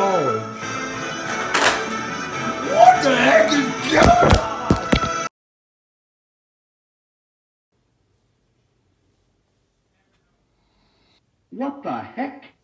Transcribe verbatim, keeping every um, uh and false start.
college. What the heck is going on? What the heck?